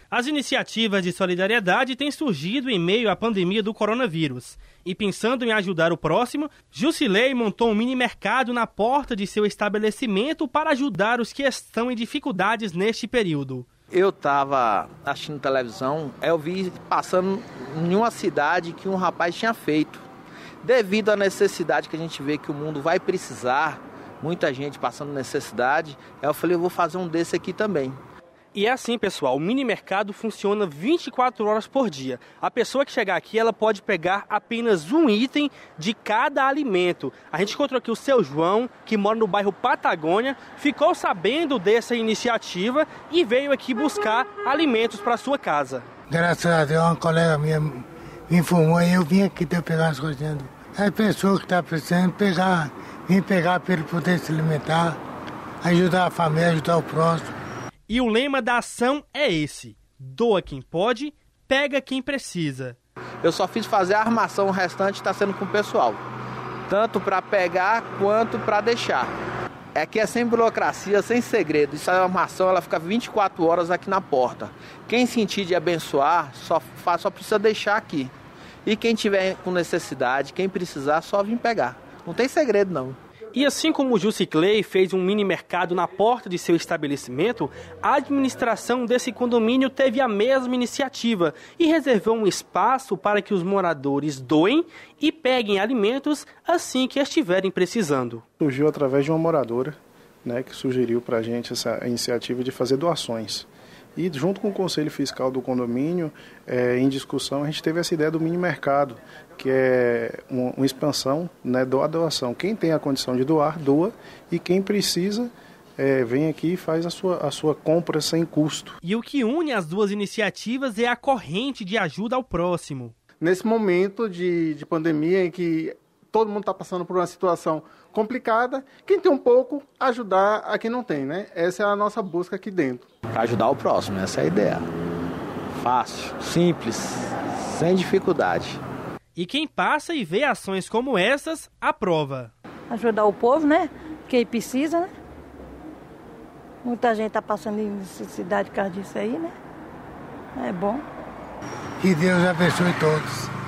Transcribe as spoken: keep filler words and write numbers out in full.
As iniciativas de solidariedade têm surgido em meio à pandemia do coronavírus. E pensando em ajudar o próximo, Jusilei montou um mini mercado na porta de seu estabelecimento para ajudar os que estão em dificuldades neste período. Eu estava assistindo televisão, eu vi passando em uma cidade que um rapaz tinha feito. Devido à necessidade que a gente vê que o mundo vai precisar, muita gente passando necessidade, eu falei, eu vou fazer um desse aqui também. E é assim, pessoal, o mini mercado funciona vinte e quatro horas por dia. A pessoa que chegar aqui, ela pode pegar apenas um item de cada alimento. A gente encontrou aqui o seu João, que mora no bairro Patagônia, ficou sabendo dessa iniciativa e veio aqui buscar alimentos para sua casa. Graças a Deus, uma colega minha me informou e eu vim aqui pegar as coisinhas. As pessoas que estão precisando pegar, vim pegar para ele poder se alimentar, ajudar a família, ajudar o próximo. E o lema da ação é esse: doa quem pode, pega quem precisa. Eu só fiz fazer a armação, o restante está sendo com o pessoal. Tanto para pegar quanto para deixar. Aqui é sem burocracia, sem segredo. Isso é uma armação, ela fica vinte e quatro horas aqui na porta. Quem sentir de abençoar, só, faz, só precisa deixar aqui. E quem tiver com necessidade, quem precisar, só vir pegar. Não tem segredo não. E assim como o Jusilei fez um mini mercado na porta de seu estabelecimento, a administração desse condomínio teve a mesma iniciativa e reservou um espaço para que os moradores doem e peguem alimentos assim que estiverem precisando. Surgiu através de uma moradora, né, que sugeriu para a gente essa iniciativa de fazer doações. E junto com o Conselho Fiscal do condomínio, é, em discussão, a gente teve essa ideia do mini mercado, que é uma, uma expansão, né, da doação. Quem tem a condição de doar, doa, e quem precisa, é, vem aqui e faz a sua, a sua compra sem custo. E o que une as duas iniciativas é a corrente de ajuda ao próximo. Nesse momento de, de pandemia em que todo mundo está passando por uma situação complicada, quem tem um pouco, ajudar a quem não tem, né? Essa é a nossa busca aqui dentro. Para ajudar o próximo, essa é a ideia. Fácil, simples, sem dificuldade. E quem passa e vê ações como essas, aprova. Ajudar o povo, né? Quem precisa, né? Muita gente está passando em necessidade por causa disso aí, né? É bom. Que Deus abençoe todos.